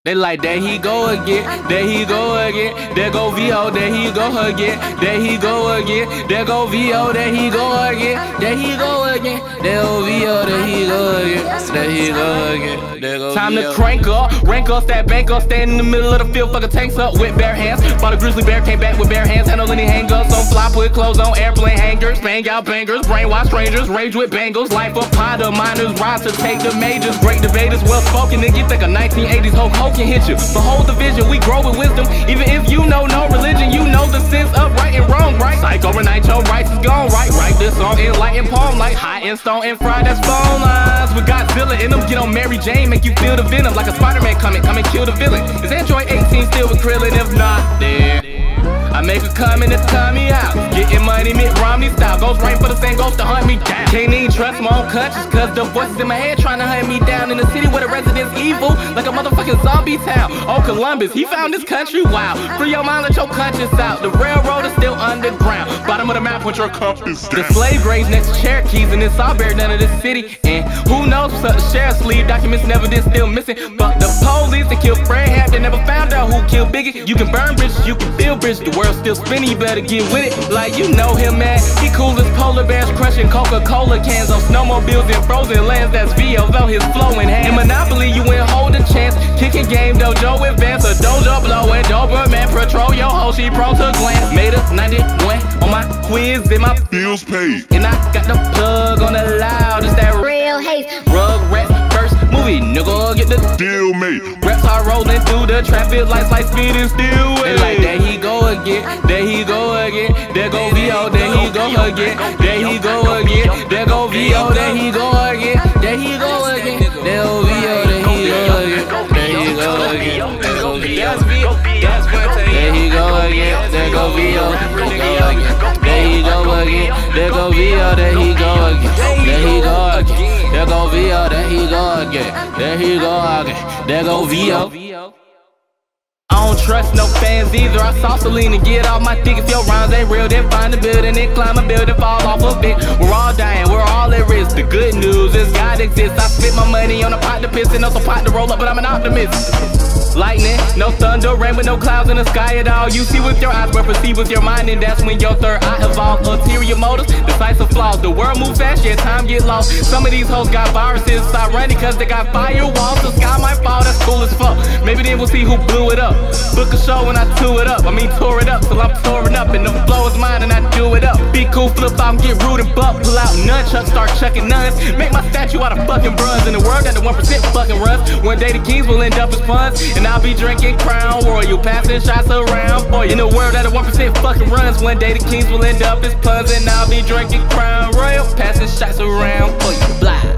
They like, there he go again, there he go again, there go VO, there he go again, there he go again, there go VO, there he go again, there he go again, there go VO, there he go again, there he go again, there go VO. Time to crank up, rank up, that bank up, stand in the middle of the field, fucking tanks up with bare hands. Bought a grizzly bear, came back with bare hands, handle any hang-ups on fly, put clothes on airplane hangers, bang out bangers, brainwash strangers, rage with bangles, life up Potter, miners rise to take the majors, great debaters, well spoken, nigga, think a 1980s Hulk can hit you. Behold the vision, we grow with wisdom. Even if you know no religion, you know the sense of right and wrong, right? Psycho over night, your rights is gone, right? Write this song in light and palm, like hot and stone and fried, that's phone lines. We Godzilla in them, get on Mary Jane, make you feel the venom like a Spider-Man coming, come and kill the villain. Is Android 18 still with Krillin? If not, then I make a comment, it's time me out. Getting money, Mitt Romney style. Goes right for the same ghost to hunt me down. Can't even trust my own conscience, cause the voices in my head trying to hunt me down. In the city where the residents evil, like a motherfucking zombie town. Oh, Columbus, he found this country wild. Free your mind, let your conscience out. The railroad is still underground. Bottom of the map, put your compass down. The slave graves next to Cherokees, and it's all buried under this city. And who knows, the sheriff's leave documents and evidence still missing. But the police that killed Fred Hampton never found out who killed Biggie. You can burn bridges, you can build bridges. The world's still spinning, you better get with it. Like you know him, man. He cool as polar bears crushing Coca-Cola cans on snowmobiles in frozen lands. That's VO, though his flowing hands. In Monopoly, you win holding chance. Kicking game, dojo advance, a dojo blowing. Doberman patrol your hoe, she pro to glance. Made a 91 on my quiz and my bills paid. And I got the plug on the loud, it's that real hate. Rugrats first movie, nigga, get the deal made. Raps are rolling through the traffic lights like speed and still way. Like there he go again, there he go again, there go VO, there he go again, there he go again, there go VO, there he go again, there he go again, there go VO, there he go again, there he go again, there go VO, there he go again, there go VO, there he go again, there go VO, there he go again, there he go again, there go VO, there he go again, there he go again, there go VO. I don't trust no fans either. I saw Selena get off my dick. If your rhymes ain't real, then find a building and climb a building, fall off of it. We're all dying, we're all at risk. The good news is God exists. I spent my money on a pot to piss and also pot to roll up, but I'm an optimist. Lightning, no thunder, rain with no clouds in the sky at all. You see with your eyes, but perceive with your mind, and that's when your third eye evolves. Ulterior motives, decisive flaws. The world moves fast, yeah, time get lost. Some of these hoes got viruses, stop running cause they got firewalls. The sky might fall, that's cool as fuck. Maybe then we'll see who blew it up. Book a show and I tour it up. I mean tour it up till I'm touring up, and the flow is mine and I do it up. Be cool, flip out and get rude and buck. Pull out nunchucks, start chucking nuns. Make my statue out of fucking bruns. In the world that the 1% fucking runs. One day the kings will end up as puns, and I'll be drinking Crown Royal, passing shots around for you. In the world that the 1% fucking runs. One day the kings will end up as puns, and I'll be drinking Crown Royal, passing shots around for you. Blah.